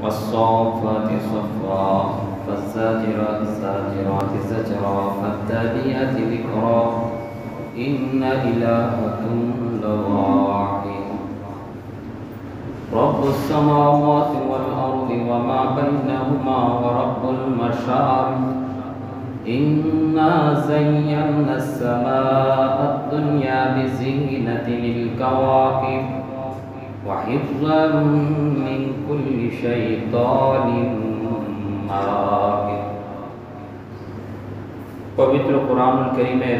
والصافات صفا فالزاجرات زاجرات زجرا فالتاليات ذكرا إن إلهكم لواحد رب السماوات والأرض وما بينهما ورب المشارق إنا زينا السماء الدنيا بزينة الكواكب وحفظا من كل شيطان مارد পবিত্র কোরআনুল কারীমের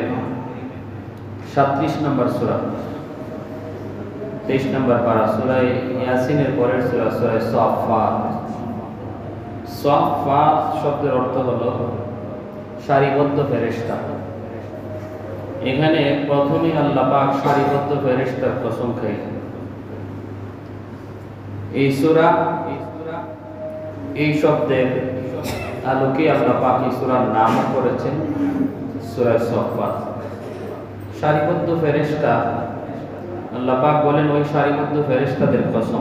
37 নম্বর সূরা 23 নম্বর পারা সূরা ইয়াসিনের পরের সূরা সূরা সাফফাত। সাফফাত শব্দের অর্থ হলো সারিবদ্ধ ফেরেশতা। এখানে প্রথমে আল্লাহ পাক সারিবদ্ধ ফেরেশতার কসম খাইলেন। এই সূরা এই শব্দের আলোকে আল্লাহ পাক এই সূরার নাম করেছেন সূরা সাফফাত। সারিবদ্ধ ফেরেশতা আল্লাহ পাক বলেন ওই সারিবদ্ধ ফেরেশতাদের কসম।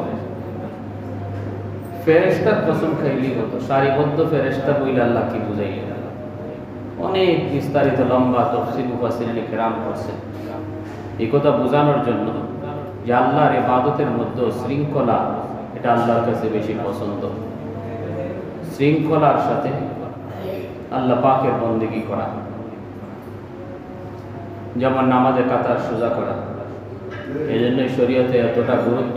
ফেরেশতার কসম খাইলি হতো, সারিবদ্ধ ফেরেশতা বইলে আল্লাহ কি বুঝাইলেন? অনেক বিস্তারিত লম্বা তাফসীর মুফাসসিরিন কিরাম করছেন এই কথা বোঝানোর জন্য যে আল্লাহর ইবাদতের মধ্যে শৃঙ্খলা এটা আল্লাহর কাছে বেশি পছন্দ। শৃঙ্খলার সাথে আল্লাহ পাকের বন্দেগী করা, যেমন নামাজে কাতার সোজা করা। এই জন্যই শরীয়তে এতটা গুরুত্ব।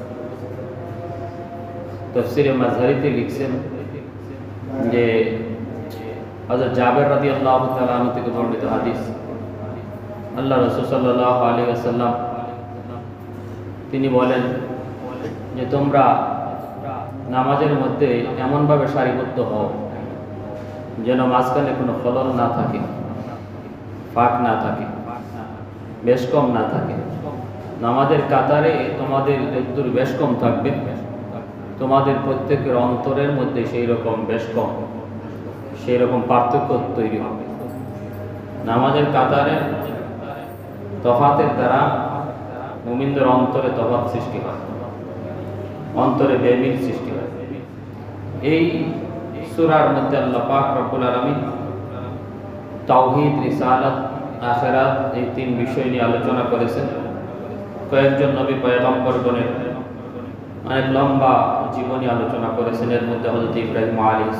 তাফসীরে মাযহারিতে লিখছেন যে হযরত জাবের রাদিয়াল্লাহু তাআলা আনহু থেকে বর্ণিত হাদিস, আল্লাহ রাসূল সাল্লাল্লাহু আলাইহি ওয়াসাল্লাম তিনি বলেন যে তোমরা নামাজের মধ্যে এমনভাবে সারিবদ্ধ হও যেন মাঝখানে কোনো খলল না থাকে, ফাঁক না থাকে, বেশকম না থাকে। নামাজের কাতারে তোমাদের যতদূর বেশকম থাকবে তোমাদের প্রত্যেকের অন্তরের মধ্যে সেই রকম বেশকম, সেই রকম পার্থক্য তৈরি হবে। নামাজের কাতারে তফাতের দ্বারা মুমিনদের অন্তরে তফাত সৃষ্টি হয়, অন্তরে বেমিল সৃষ্টি হয়। এই সূরার মধ্যে আল্লাহ পাক রব্বুল আলামিন তাওহীদ, রিসালাত, আখিরাত এই তিন বিষয় নিয়ে আলোচনা করেছেন। কয়েকজন নবী পয়গম্বরগণের অনেক লম্বা জীবনী আলোচনা করেছেন। এর মধ্যে হযরত ইব্রাহিম আলাইহিস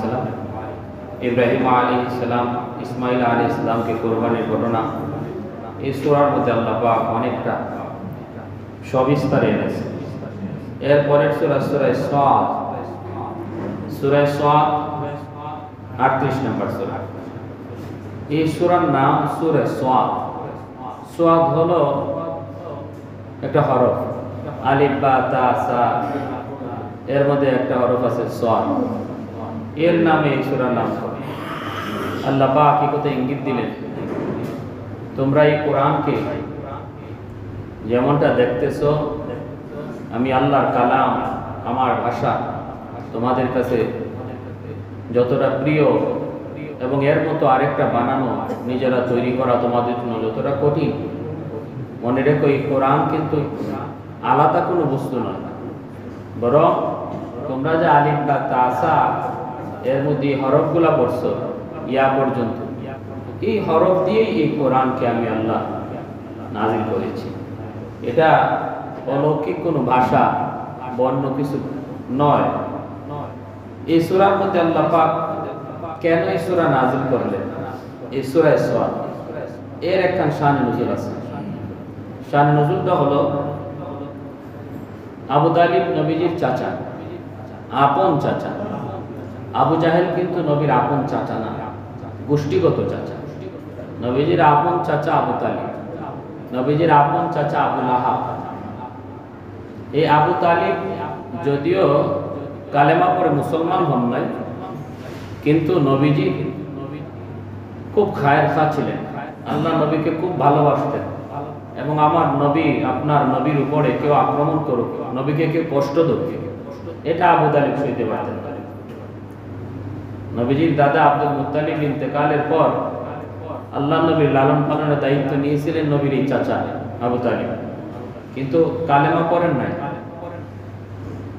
সালাম, ইসমাঈল আলাইহিস সালামকে কুরবানির ঘটনা এই সূরার মধ্যে আল্লাহ পাক অনেকটা সবিস্তারে এনেছেন। এরপরের সূরা সূরা সাদ, সূরা সাদ 38 নম্বর সূরা। এই সূরার নাম সূরা সাদ। সাদ হলো একটা হরফ, আলিফ বা তা সা, এর মধ্যে একটা হরফ আছে সাদ। এর নামে এই সূরার নাম। আল্লাহ পাক কি কথা ইঙ্গিত দিলেন, তোমরা এই কোরআনকে যেমনটা দেখতেছো আমি আল্লাহর কালাম, আমার ভাষা তোমাদের কাছে যতটা প্রিয় এবং এর মতো আরেকটা বানানো নিজেরা তৈরি করা তোমাদের জন্য যতটা কঠিন, মনে রেখো এই কোরআন কিন্তু আলাদা কোনো বস্তু নয়, বরং তোমরা যে আলিফ বা তাসা এর মধ্যে হরফগুলা পড়ছো ইয়া পর্যন্ত, এই হরফ দিয়েই এই কোরআনকে আমি আল্লাহ নাজিল করেছি। এটা অলৌকিক কোনো ভাষা, বর্ণ কিছু নয়। এই সূরার মধ্যে আল্লাহ পাক কেন এই সূরা নাজিল করলেন? এই সূরা সাদ এর একখান শান নজুল আছে। শান নজুলটা হলো আবু তালিব নবীজির চাচা, আপন চাচা। আবু জাহেল কিন্তু নবীর আপন চাচা না, গোষ্ঠীগত চাচা। নবীজির আপন চাচা আবু তালিব, নবীজির আপন চাচা আবু লাহাব। এই আবু তালিব যদিও কালেমা পড়ে মুসলমান হন নাই, কিন্তু নবীজি খুব খায়ের খা ছিলেন, আল্লাহ নবীকে খুব ভালোবাসতেন। এবং আমার নবী, আপনার নবীর উপরে কেউ আক্রমণ করুক, নবীকে কেউ কষ্ট দেবে, এটা আবু তালিব সইতে পারতেন না। নবীজির দাদা আব্দুল মুত্তালিব ইন্তেকালের পর আল্লাহ নবীর লালন পালনের দায়িত্ব নিয়েছিলেন নবীর এই চাচা আবু তালিব, কিন্তু কালেমা পড়েন নাই।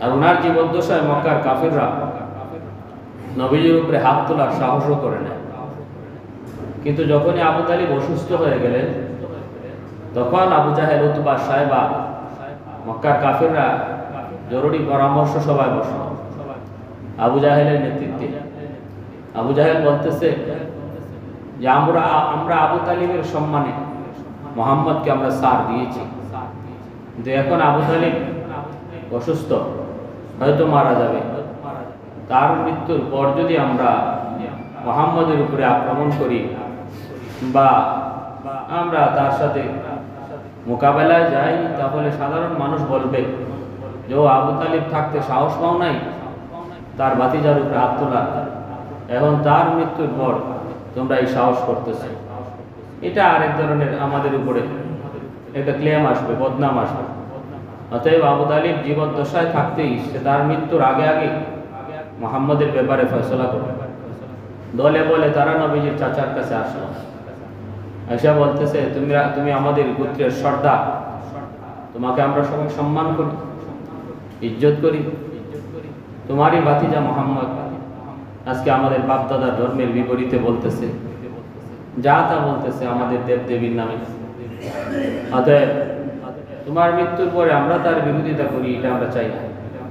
আর ওনার জীবদ্দশায় মক্কার কাফিররা নবীজির উপরে হাত তোলার সাহসও করে নেয়। কিন্তু যখনই আবু তালিব অসুস্থ হয়ে গেলেন, তখন আবু জাহেল, উতবা, সাইবা, মক্কার কাফিররা জরুরি পরামর্শ সভায় বসল আবু জাহেলের নেতৃত্বে। আবু জাহেল বলতেছে যে আমরা আবু তালিবের সম্মানে মোহাম্মদকে আমরা সার দিয়েছি, কিন্তু এখন আবু তালিব অসুস্থ, হয়তো মারা যাবে। তার মৃত্যুর পর যদি আমরা মোহাম্মদের উপরে আক্রমণ করি বা আমরা তার সাথে মোকাবেলায় যাই, তাহলে সাধারণ মানুষ বলবে যে ও আবু তালিব থাকতে সাহস পাও নাই তার ভাতিজার উপরে হাত তোলা, এখন তার মৃত্যুর পর তোমরা এই সাহস করতেছো। এটা আরেক ধরনের আমাদের উপরে একটা ক্লেম আসবে, বদনাম আসবে। অতএব আবু তালিব জীবদ্দশায় থাকতেই সে তার মৃত্যুর আগে আগে মুহাম্মদের ব্যাপারে ফয়সলা করবে। দলে বলে তারা নবীজির চাচার কাছে আসলো, এসে বলতেছে তুমি আমাদের গোত্রের সর্দার, তোমাকে আমরা সবাই সম্মান করি, ইজ্জত করি। তোমারই ভাতিজা মুহাম্মদ আজকে আমাদের বাপদাদার ধর্মের বিপরীতে বলতেছে, যা তা বলতেছে আমাদের দেব দেবীর নামে। অতএব তোমার মৃত্যুর পরে আমরা তার বিরোধিতা করি, এটা আমরা চাই না।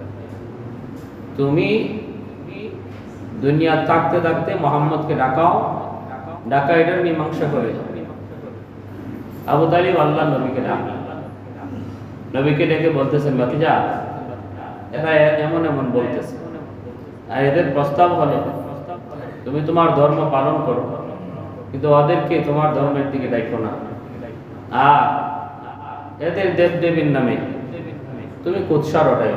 তুমি দুনিয়া থাকতে থাকতে মোহাম্মদকে ডাকাও, ডাকা এটার মীমাংসা করে। আবু তালিব আল্লাহ নবীকে ডাকা, নবীকে ডেকে বলতেছেন, ভাতিজা এরা এমন এমন বলতেছে, আর এদের প্রস্তাব হলো তুমি তোমার ধর্ম পালন করো, কিন্তু ওদেরকে তোমার ধর্মের দিকে ডাকো না, আর এদের দেব দেবীর নামে তুমি কুৎসা রটাই।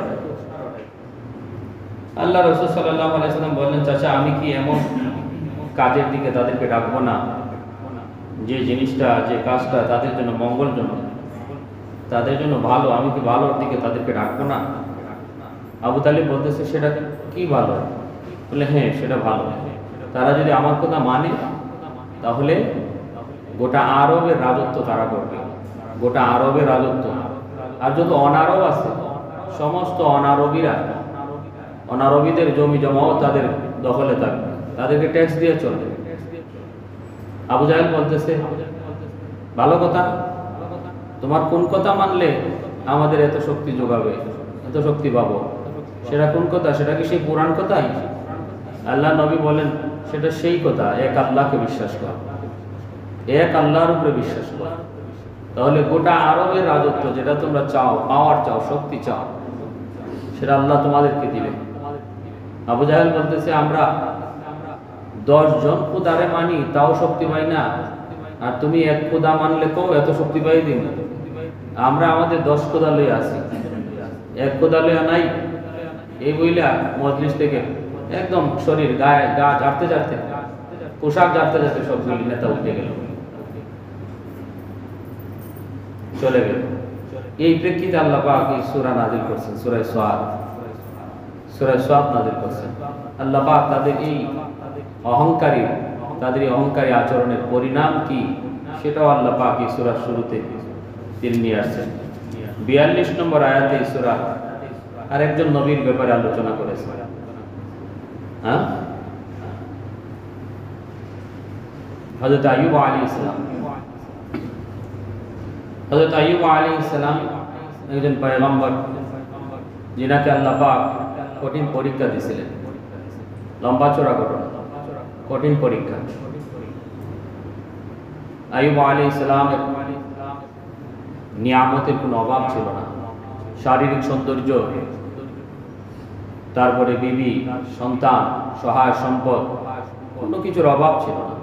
আল্লাহ রাসূল সাল্লাল্লাহু আলাইহি ওয়াসাল্লাম বললেন, চাচা আমি কি এমন কাজের দিকে তাদেরকে ডাকবো না যে জিনিসটা, যে কাজটা তাদের জন্য মঙ্গলজনক, তাদের জন্য ভালো, আমি কি ভালোর দিকে তাদেরকে ডাকবো না? আবু তালিব বলতেছে, সেটা কি ভালো? বলে হ্যাঁ সেটা ভালো, তারা যদি আমার কথা মানে তাহলে গোটা আরবের রাজত্ব তারা করবে, গোটা আরবের রাজত্ব। আর যত অনারব আছে সমস্ত অনারবীদের জমি জমাও তাদের দখলে থাকবে, তাদেরকে ট্যাক্স দিয়ে চলবে। আবু জাহেল বলতেছে, ভালো কথা, তোমার কোন কথা মানলে আমাদের এত শক্তি যোগাবে, এত শক্তি পাবো, সেটা কোন কথা? সেটা কি সেই পুরাণ কথাই? আল্লাহ নবী বলেন, সেটা সেই কথা, এক আল্লাহকে বিশ্বাস কর, এক আল্লাহর উপরে বিশ্বাস কর, তাহলে গোটা আরবের রাজত্ব যেটা তোমরা চাও, পাওয়ার চাও, শক্তি চাও, সেটা আল্লাহ তোমাদেরকে দিবে। আবু জাহেল বলতেছে, আমরা 10 জন খোদারে মানি তাও শক্তি পাই না, আর তুমি এক খোদা মানলে কও এত শক্তি পাই দিন। আমরা আমাদের 10 খোদা লইয়া আছি, এক খোদা লইয়া নাই। এই বইলা মজলিস থেকে একদম শরীর গা ঝাড়তে ঝাড়তে, পোশাক ঝাড়তে ঝাড়তে সবগুলি নেতা উঠে গেল, চলে গেল। এই প্রেক্ষিতে আল্লাহ পাক এই সূরা নাযিল করছেন, সূরা সাদ নাযিল করছেন। আল্লাহ পাক তাদের এই অহংকারী আচরণের পরিণাম কি সেটাও আল্লাহ পাক এই সূরার শুরুতে তিনি নিয়ে আসছেন। 42 নম্বর আয়াতে এই সূরা আরেকজন নবীর ব্যাপারে আলোচনা করেছে। হযরত আইয়ুব আলাইহিস সালাম। হযরত আইয়ুব আলাইহিস সালাম একজন পয়গম্বর, যিনাকে আল্লাহ পাক কঠিন পরীক্ষা দিয়েছিলেন, লম্বা চড়া ঘটনা, কঠিন পরীক্ষা। আইয়ুব আলাইহিস সালামের নিয়ামতের কোনো অভাব ছিল না, শারীরিক সৌন্দর্য, তারপরে বিবি, সন্তান, সহায় সম্পদ, কোনো কিছুর অভাব ছিল না।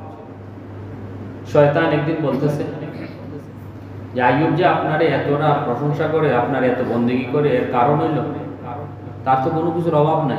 শয়তান একদিন বলতেছে যে আইয়ুব যে আপনারে এতটা প্রশংসা করে, আপনার এত বন্দেগী করে, এর কারণ হইল তার তো কোনো কিছুর অভাব নাই,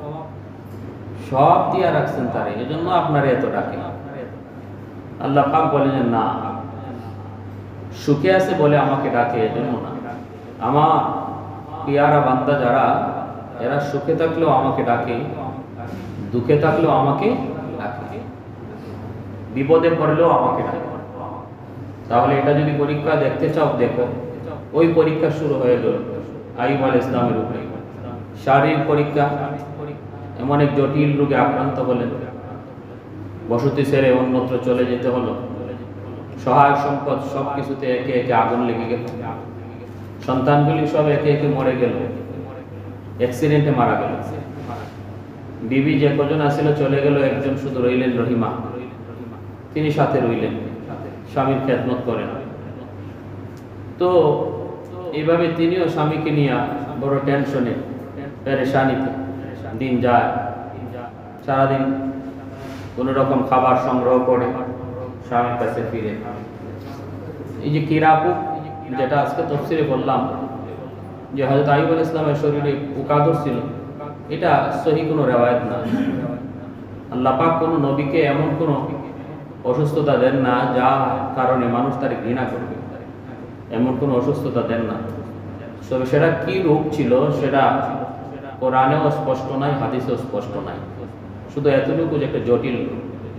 সব দিয়া রাখছেন তারে, এজন্য আপনারে এত ডাকে। আল্লাহ পাক বলেন, না, সুখে আছে বলে আমাকে ডাকে, এজন্য না। আমার পিয়ারা বান্দা যারা, এরা সুখে থাকলেও আমাকে ডাকে, দুঃখে থাকলেও আমাকে ডাকে, বিপদে পড়লেও আমাকে ডাকে। তাহলে এটা যদি পরীক্ষা দেখতে চাও, দেখো, ওই পরীক্ষা শুরু হয়ে গেল আইয়ুব আলাইহিস সালামের উপরে। শারীরিক পরীক্ষা, এমন এক জটিল রোগে আক্রান্ত হলেন, বসতি ছেড়ে অন্যত্র চলে যেতে হলো, সহায় সম্পদ সবকিছুতে একে একে আগুন লেগে গেল, সন্তানগুলি সব একে একে মরে গেল, অ্যাক্সিডেন্টে মারা গেল, বিবি যে কজন আসছিল চলে গেল, একজন শুধু রইলেন রহিমা, তিনি সাথে রইলেন, স্বামীর খেদমত করেন। তো এইভাবে তিনিও স্বামীকে নিয়ে বড় টেনশনে পেরেশানিতে দিন যায়। সারাদিন কোন রকম খাবার সংগ্রহ করে স্বামীর কাছে ফিরে। এই যে কিরাপুক, যেটা আজকে তফসিরে বললাম যে হযরত আইয়ুব আলাইহিস সালামের শরীরে পোকা ধরছিল, এটা সহি কোনো রেওয়ায়েত না। আল্লাহ পাক কোনো নবীকে এমন কোনো অসুস্থতা দেন না যা কারণে মানুষ তার ঘৃণা করবে, এমন কোনো অসুস্থতা দেন না। তবে সেটা কি রোগ ছিল সেটা কোরআনেও স্পষ্ট নাই, হাদিসেও স্পষ্ট নাই, শুধু এতটুকু যে একটা জটিল রোগ।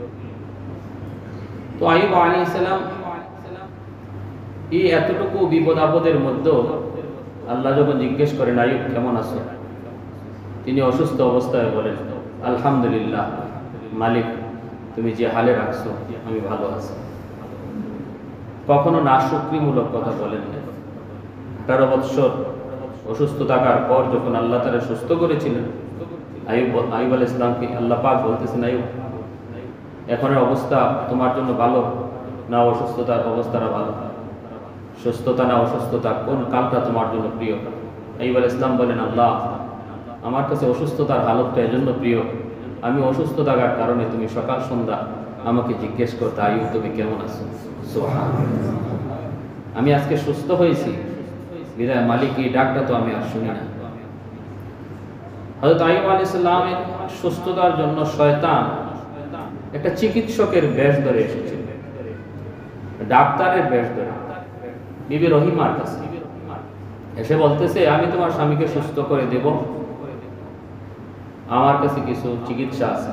তো আইয়ুব আলাইহিস সালাম এই এতটুকু বিপদ আপদের মধ্যেও আল্লাহ যখন জিজ্ঞেস করেন আইয়ুব কেমন আছো, তিনি অসুস্থ অবস্থায় বলেন আলহামদুলিল্লাহ মালিক, তুমি যে হালে রাখছো আমি ভালো আছি। কখনো নাশুকরিমূলক কথা বলেন না। 18 বৎসর অসুস্থ থাকার পর যখন আল্লাহ তারা সুস্থ করেছিলেন, আইয়ুব আলাইহিস সালামকে আল্লাহ পাক বলতেছেন, আইয়ুব এখনের অবস্থা তোমার জন্য ভালো না অসুস্থতার অবস্থাটা ভালো, সুস্থতা না অসুস্থতা, কোন কালটা তোমার জন্য প্রিয়? আইয়ুব আলাইহিস সালাম বলেন, আল্লাহ আমার কাছে অসুস্থতার হালতটা এজন্য প্রিয়, আমি অসুস্থ থাকার কারণে তুমি সকাল সন্ধ্যা আমাকে জিজ্ঞেস করতে আইয়ুব তুমি কেমন আছো। সুবহানাল্লাহ, আমি আজকে সুস্থ হয়েছি বিদায় মালিক এই ডাকটা তো আমি আর শুনি না। হযরত আইয়ুব আলাইহিস সালামের সুস্থতার জন্য শয়তান একটা চিকিৎসকের বেশ ধরে এসেছিল, ডাক্তারের বেশ ধরে বিবি রহিমার কাছে এসে বলতেছে, আমি তোমার স্বামীকে সুস্থ করে দেব, আমার কাছে কিছু চিকিৎসা আছে।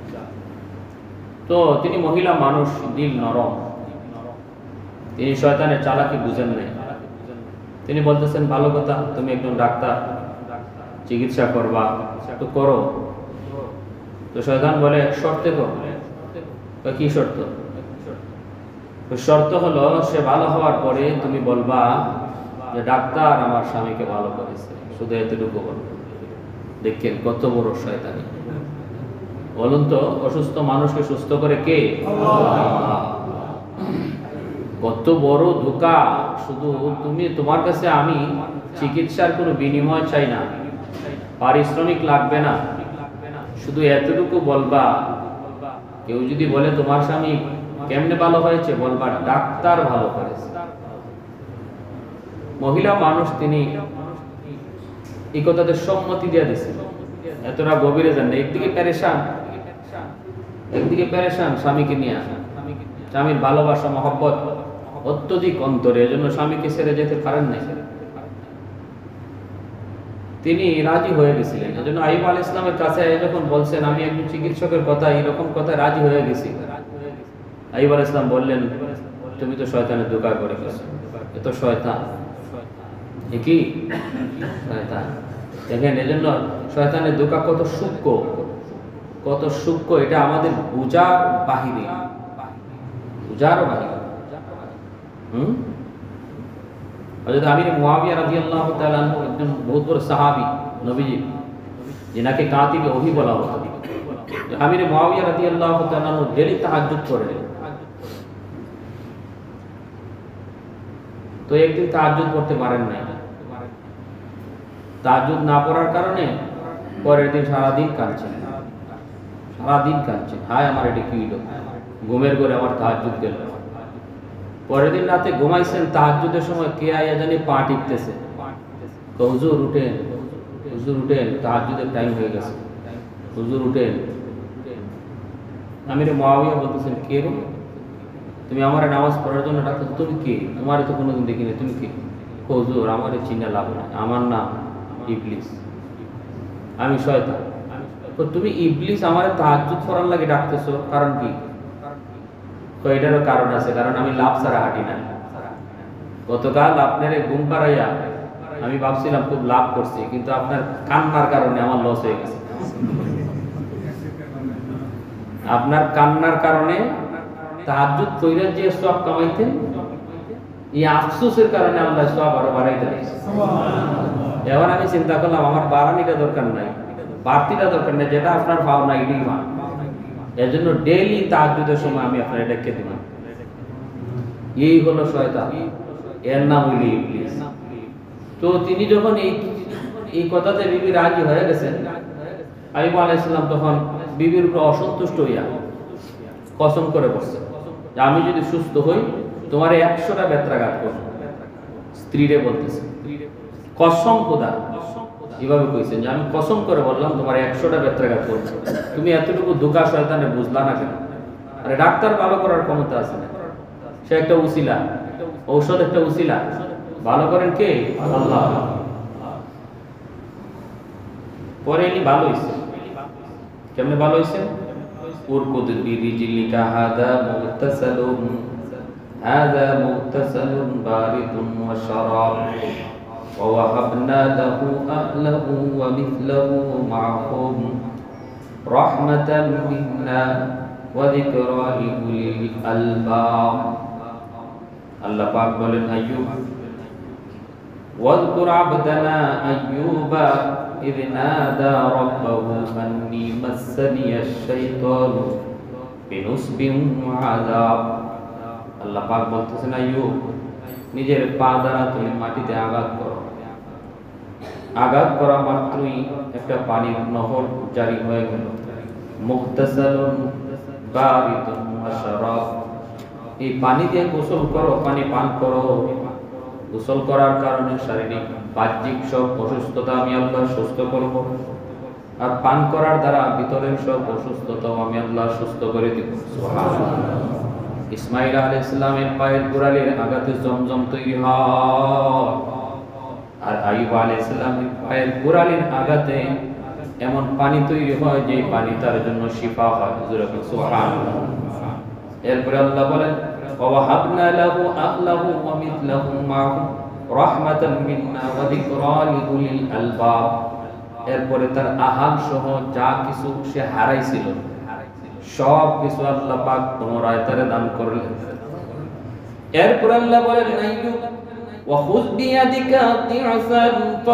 তো তিনি মহিলা মানুষ, দিল নরম, তিনি শয়তানের চালাকি বুঝেন নাই। তিনি বলতেছেন, ভালো কথা, তুমি একজন ডাক্তার, চিকিৎসা করবা, তো করো। তো শয়তান বলে শর্তে করো। কি শর্ত? শর্ত হলো সে ভালো হওয়ার পরে তুমি বলবা যে ডাক্তার আমার স্বামীকে ভালো করেছে, শুধু এতটুকু বলবো। দেখেন কত বড় শয়তানি। বলুন তো, অসুস্থ মানুষকে সুস্থ করে কে? আল্লাহ। কত বড় ধোঁকা। শুধু তুমি, তোমার কাছে আমি চিকিৎসার কোনো বিনিময় চাই না, পারিশ্রমিক লাগবে না, শুধু এতটুকু বলবা। কেউ যদি বলে তোমার স্বামী কেমনে ভালো হয়েছে, বলবা ডাক্তার ভালো করেছে। মহিলা মানুষ, তিনি এই কথাতে সম্মতি দিয়ে দিচ্ছে। এতটা গভীরে যান না। একদিকে পেরেশান স্বামীকে নিয়ে, স্বামীর ভালোবাসা মহব্বত অত্যধিক অন্তরে, এজন্য স্বামীকে ছেড়ে যেতে পারেন নাই। তিনি রাজি হয়ে গেছিলেন। এজন্য আইয়ুব আলাইহিস সালামের কাছে যখন বলছেন আমি একজন চিকিৎসকের কথা, এরকম কথা রাজি হয়ে গেছি, আইয়ুব আলাইহিস সালাম বললেন, তুমি তো শয়তানের ধোঁকা করে গেছো। এ তো শয়তান। কি শয়তান? দেখেন, এজন্য শয়তানের ধোঁকা কত সূক্ষ্ম, কত সূক্ষ্ম, এটা আমাদের বুঝার বাহিরে, বুঝারও বাহিরে। হযরত আমির মুয়াবিয়া রাদিয়াল্লাহু তাআলা আনহু একজন বহুত বড় সাহাবী, নবীজি, যিনাকে কাতিবে ওহী বলা হতো। আমির মুয়াবিয়া রাদিয়াল্লাহু তাআলা আনহু ডেইলি তাহাজ্জুদ করেন। তো একদিন তাহাজ্জুদ করতে পারেন নাই। তাহাজ্জুদ না পড়ার কারণে পরের দিন সারাদিন কাঁদছেন, হায় আমার এটা কি হলো, ঘুমের ঘরে আমার তাহাজ্জুদ গেল। পরের দিন রাতে ঘুমাইছেন, তাহাজ্জুদের সময় কে আয়া জানি পা টিপতেছে। তো হুজুর উঠেন, তাহাজ্জুদের টাইম হয়ে গেছে, হুজুর উঠেন। আমির মুয়াবিয়া বলতেছেন, কে রে তুমি আমার নামাজ পড়ার জন্য ডাকছো? তুমি কে? তোমার তো কোনোদিন দেখিনি, তুমি কে? হুজুর আমার চিন্তা লাভ নাই, আমার নাম ইবলিস, আমি শয়তান। তো তুমি ইবলিস আমার তাহাজ্জুদ পড়ার লাগে ডাকতেছো, কারণ কি? তো এটারও কারণ আছে, কারণ আমি লাভ ছাড়া হাঁটি না। গতকাল আপনার ঘুম পাড়াইয়া আমি ভাবছিলাম খুব লাভ করছি, কিন্তু আপনার কান্নার কারণে আমার লস হয়ে গেছে। আপনার কান্নার কারণে তাহাজ্জুদ কইরা যে সওয়াব কামাইতেন, এই আফসোসের কারণে আল্লাহ সওয়াব আরো বাড়াই দেয়। এবার আমি চিন্তা করলাম আমার বাড়ানিটা দরকার নাই, বাড়তিটা দরকার নাই, যেটা আপনার পাওনা এটাই মান। এর জন্য ডেইলি তাহাজ্জুদের সময় আমি আপনার ডেকে দিব। এই হলো শয়তান, এর নাম হইল ইবলিস। তো তিনি যখন এই কথাতে বিবি রাজি হয়ে গেছেন, আইয়ুব আলাইহিস সালাম তখন বিবির উপর অসন্তুষ্ট হইয়া কসম করে বসছেন যে আমি যদি সুস্থ হই তোমার 100টা বেত্রাঘাত করব। স্ত্রীরে বলতেছে কসম খোদা, এভাবে কইছেন যে আমি কসম করে বললাম তোমার 100টা বেত্রাঘাত করব। তুমি এতটুকু দুঃখা শয়তানে বুঝলা না কেন? আরে ডাক্তার ভালো করার ক্ষমতা আছে না, সে একটা উসিলা, ঔষধ একটা উসিলা, ভালো করেন কে? আল্লাহ। পরে ইনি ভালো হইছে। কেমনে ভালো হইছে? উরকুদ বিরিজিলিকা হাদা মুগতাসালুন বারিদুন ওয়া শারাব ওয়া ওয়াহাবনা লাহু আহলাহু ওয়া মিথলাহু মা'হুম রাহমাতাম মিন্না ওয়া যিকরা লিউলিল আলবাব। আল্লাহ পাক বলেন আইয়ুব, ওয়াযকুর আবদানা আইয়ুবা ইয নাদা রাব্বাহু আন্নী মাসসানিয়াশ শাইতানু বিনুসবিন ওয়া আযাব। আল্লাহ পাক বলতেছেন আইয়ুব নিজের পা দ্বারা তুমি মাটিতে আঘাত করো, আঘাত করা মাত্রই একটা পানির নহর জারি হয়ে গেল। মুগতাসালুন বারিদুন ওয়া শারাব, এই পানি দিয়ে গোসল করো, পানি পান করো। গোসল করার কারণে শারীরিক বাহ্যিক সব অসুস্থতা আমি আল্লাহ সুস্থ করব, আর পান করার দ্বারা ভিতরের সব অসুস্থতাও আমি আল্লাহ সুস্থ করে দিব। সুবহানাল্লাহ। ইসমাঈল আলাইহিস সালামের পায়ের গোড়ালির আঘাতে জমজম তৈরি হয়, আর আইয়ুব আলাইহিস সালামের পায়ের গোড়ালির আঘাতে এমন পানি তৈরি হয় যে পানি তার জন্য শিফা হয়। সুবহানাল্লাহ। এরপরে আল্লাহ বলেন ওয়াহাবনা লাহু আহলাহু ওয়া মিথলাহু মা'হুম রাহমাতাম মিন্না ওয়া যিকরা লিউলিল আলবাব। এরপরে তার আহাল সহ যা কিছু সে হারাইছিল সব কিছু আল্লাহ পাক পুনরায় তারে দান করলেন। এরপর আল্লাহ বলেন আইয়ুব ওয়া খুয বিয়াদিকা দি'সান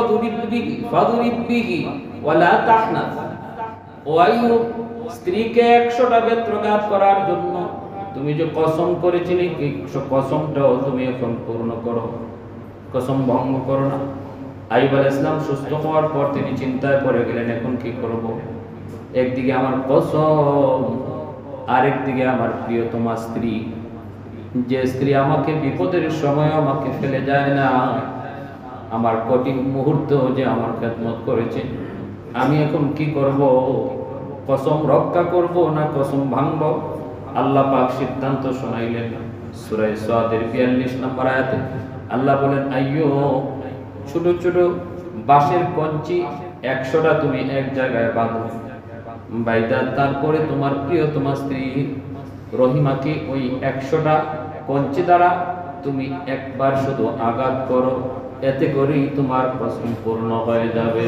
ফাদরিব বিহি ওয়া লা তাহনাস। ও আইয়ুব, স্ত্রীকে 100টা বেত্রাঘাত করার জন্য তুমি যে কসম করেছিলে এই কসমটাও তুমি এখন পূর্ণ করো, কসম ভঙ্গ করো না। আইয়ুব আলাইহিস সালাম সুস্থ হওয়ার পর তিনি চিন্তায় পড়ে গেলেন এখন কি করব। একদিকে আমার কসম, আরেকদিকে আমার প্রিয়তমা স্ত্রী, যে স্ত্রী আমাকে বিপদের সময় আমাকে ফেলে যায় না, আমার কঠিন মুহূর্তেও যে আমার খেদমত করেছে। আমি এখন কি করব? কসম রক্ষা করব না কসম ভাঙব? আল্লাহ পাক সিদ্ধান্ত শোনাইলেন। সূরা সাদের 42 নম্বর আয়াতে আল্লাহ বলেন আইয়ুব, ছোট ছোট বাঁশের কঞ্চি 100টা তুমি এক জায়গায় বাঁধো, বাইদা তারপরে তোমার প্রিয়তমা স্ত্রী রহিমাকে ওই 100টা কঞ্চি দ্বারা তুমি একবার শুধু আঘাত করো, এতে করেই তোমার কসম পূর্ণ হয়ে যাবে।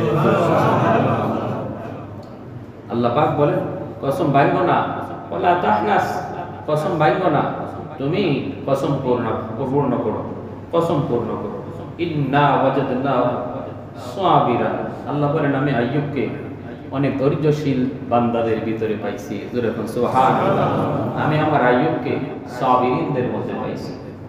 আল্লাহ পাক বলেন কসম ভাঙবো না, ওয়ালা তাহনাস, কসম ভাঙবো না, তুমি কসম পূর্ণ করো, কসম পূর্ণ করো। ইন্না ওয়াজাদনাহু সাবিরা। আল্লাহ বলেন আমি আইয়ুবকে অনেক ধৈর্যশীল বান্দাদের ভিতরে পাইছি। যখন সুবহানাল্লাহ, আমি আমার আইয়ুবকে সাবিরিনদের মধ্যে পাইছি।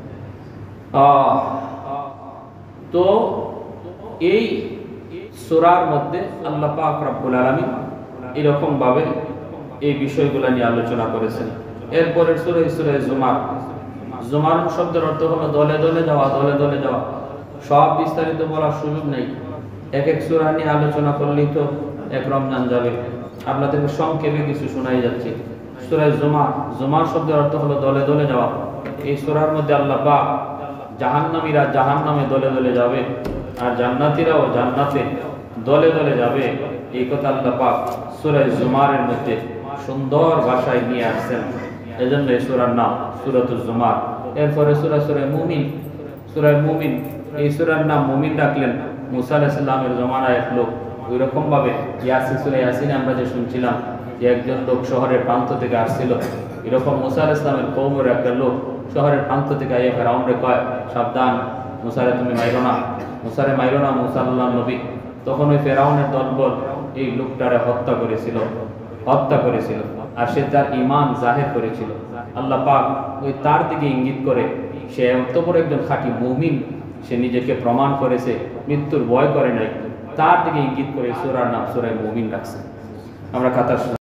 তো এই সূরার মধ্যে আল্লাহ পাক রব্বুল আলামিন এরকম ভাবে এই বিষয়গুলো নিয়ে আলোচনা করেছেন। এরপরের সূরা জুমার, জুমার শব্দের অর্থ হলো দলে দলে যাওয়া, দলে দলে যাওয়া। সব বিস্তারিত বলার সুযোগ নেই, এক এক সূরা নিয়ে আলোচনা করলেই তো এক রমজান যাবে। আপনাদেরকে সংক্ষেপে কিছু শোনাই যাচ্ছে। সূরা জুমার, জুমার শব্দের অর্থ হলো দলে দলে যাওয়া। এই সূরার মধ্যে আল্লাহ পাক জাহান্নামীরা জাহান্নামে দলে দলে যাবে, আর জান্নাতীরাও জান্নাতে দলে দলে যাবে, এই কথা আল্লাহ পাক সূরা জুমারের মধ্যে সুন্দর ভাষায় নিয়ে আসছেন। এজন্য এই সূরার নাম সূরাতুজ জুমার। এরপরে সূরা মুমিন, সূরা মুমিন, এই সূরার নাম মুমিন রাখলেন মুসা আলাইহিস সালামের জমানায় এক লোক ওই রকম ভাবে সূরা ইয়াসিনে আমরা যে শুনছিলাম যে একজন লোক শহরের প্রান্ত থেকে আসছিল, এরকম মুসা আলাইহিস সালামের কওমের একটা লোক শহরের প্রান্ত থেকে আইয়া ফেরাউনরে কয়, সাবধান, মুসারে তুমি মাইরো না, মুসারে মাইরো না, মুসা আল্লাহর নবী। তখন ওই ফেরাউনের দলবল এই লোকটারে হত্যা করেছিল আর সে তার ঈমান জাহির করেছিল। আল্লাহ পাক ওই তার দিকে ইঙ্গিত করে সে এত বড় একজন খাঁটি মুমিন, সে নিজেকে প্রমাণ করেছে, মৃত্যুর ভয় করে নাই, তার দিকে ইঙ্গিত করে সূরার নাম সূরা মুমিন রাখছে। আমরা কথা